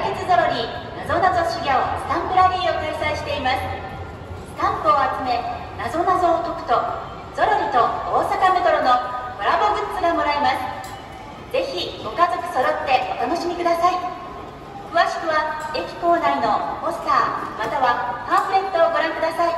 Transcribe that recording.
月ゾロリなぞなぞ修行スタンプラリーを開催しています。スタンプを集めなぞなぞを解くとゾロリと大阪メトロのコラボグッズがもらえます。ぜひご家族揃ってお楽しみください。詳しくは駅構内のポスターまたはパンフレットをご覧ください。